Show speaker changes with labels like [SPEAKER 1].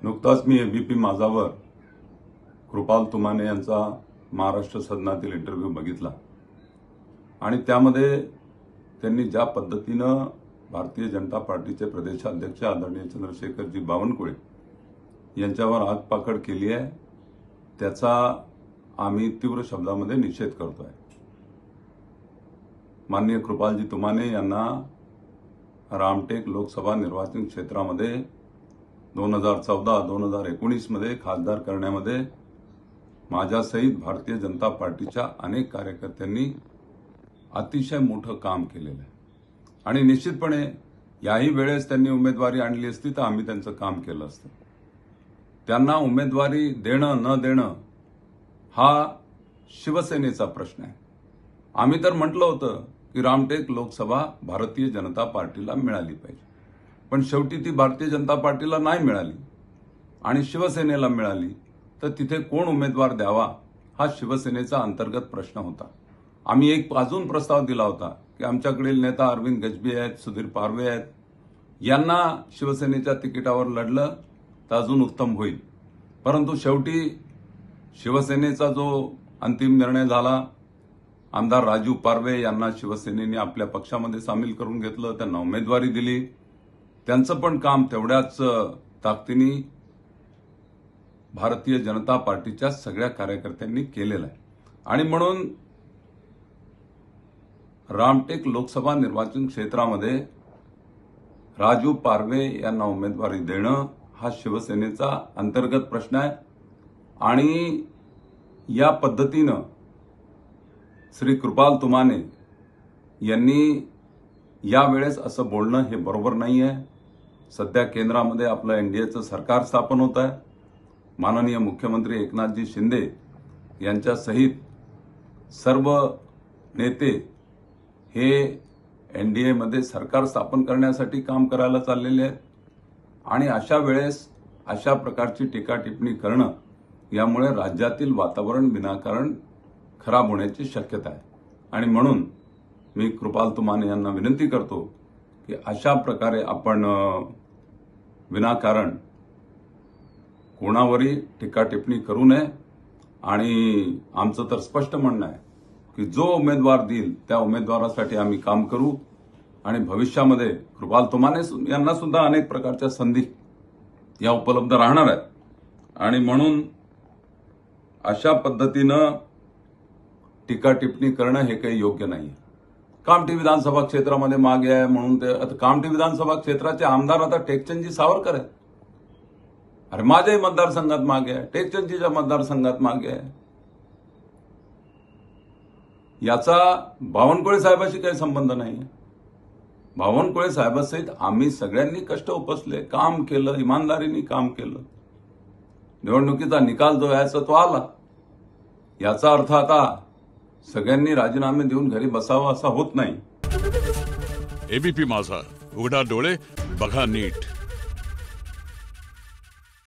[SPEAKER 1] नुकताच मी एबीपी माझावर कृपाल तुमाने यांचा महाराष्ट्र सदनातील इंटरव्ह्यू बघितला आणि त्यामध्ये त्यांनी ज्या पद्धतीनं भारतीय जनता पार्टीचे प्रदेशाध्यक्ष आदरणीय चंद्रशेखरजी बावनकुळे यांच्यावर आगपाखड केली आहे, त्याचा आम्ही तीव्र शब्दामध्ये निषेध करतोय। माननीय कृपालजी तुमाने यांना रामटेक लोकसभा निर्वाचन क्षेत्रामध्ये 2014-2019 मध्ये खासदार करण्यामध्ये माझ्यासहित भारतीय जनता पार्टीच्या अनेक कार्यकर्त्यांनी अतिशय मोठं काम केलेलं आहे आणि निश्चितपणे याही वेळेस त्यांनी उमेदवारी आणली असती तर आम्ही त्यांचं काम केलं असतं। त्यांना उमेदवारी देणं न देणं हा शिवसेनेचा प्रश्न आहे। आम्ही तर म्हटलं होतं की रामटेक लोकसभा भारतीय जनता पार्टीला मिळाली पाहिजे, पण शेवटी ती भारतीय जनता पार्टीला नाही मिळाली आणि शिवसेनेला मिळाली, तर तिथे कोण उमेदवार द्यावा हा शिवसेनेचा अंतर्गत प्रश्न होता। आम्ही एक अजून प्रस्ताव दिला होता की आमच्याकडील नेता अरविंद गजबी आहेत, सुधीर पारवे आहेत, यांना शिवसेनेच्या तिकिटावर लढलं तर अजून उत्तम होईल, परंतु शेवटी शिवसेनेचा जो अंतिम निर्णय झाला, आमदार राजू पारवे यांना शिवसेनेने आपल्या पक्षामध्ये सामील करून घेतलं, त्यांना उमेदवारी दिली। त्यांचं पण काम तेवढ्याच ताकदीने भारतीय जनता पार्टीच्या सगळ्या कार्यकर्त्यांनी केलेलं आहे आणि म्हणून रामटेक लोकसभा निर्वाचन क्षेत्रामध्ये राजू पारवे यांना उमेदवारी देणं हा शिवसेनेचा अंतर्गत प्रश्न आहे आणि या पद्धतीनं श्री कृपाल तुमाने यांनी यावेळेस असं बोलणं हे बरोबर नाही आहे। सध्या केंद्रामध्ये आपलं एनडीएचं सरकार स्थापन होत आहे। माननीय मुख्यमंत्री एकनाथजी शिंदे यांच्या सहित सर्व नेते हे एनडीएमध्ये सरकार स्थापन करण्यासाठी काम करायला चाललेले आहेत आणि अशा वेळेस अशा प्रकारची टीका टिप्पणी करणं यामुळे राज्यातील वातावरण विनाकारण खराब होण्याची शक्यता आहे आणि म्हणून मी कृपाल तुमाने यांना विनंती करतो की अशा प्रकारे आपण विनाकारण कोणावरही टीका टिप्पणी करू नये आणि आमचं तर स्पष्ट म्हणणं आहे की जो उमेदवार देईल त्या उमेदवारासाठी आम्ही काम करू आणि भविष्यामध्ये कृपाल तुमाने यांना सुद्धा अनेक प्रकारच्या संधी या उपलब्ध राहणार आहेत आणि म्हणून अशा पद्धतीनं टीका टिप्पणी करणं हे काही योग्य नाही। कामठी विधानसभा क्षेत्रामध्ये मागे आहे म्हणून ते आता कामठी विधानसभा क्षेत्राचे आमदार आता टेकचंदजी सावरकर आहेत। अरे माझ्याही मतदारसंघात मागे आहे, टेकचंदजीच्या मतदारसंघात मागे आहे। याचा बावनकुळे साहेबाशी काही संबंध नाही। बावनकुळे साहेबासहित आम्ही सगळ्यांनी कष्ट उपसले, काम केलं, इमानदारीने काम केलं। निवडणुकीचा निकाल जो यायचा तो आला। याचा अर्थ आता सगळ्यांनी राजीनामे देऊन घरी बसावं असा होत नाही।
[SPEAKER 2] एबीपी माझा, उघडा डोळे बघा नीट।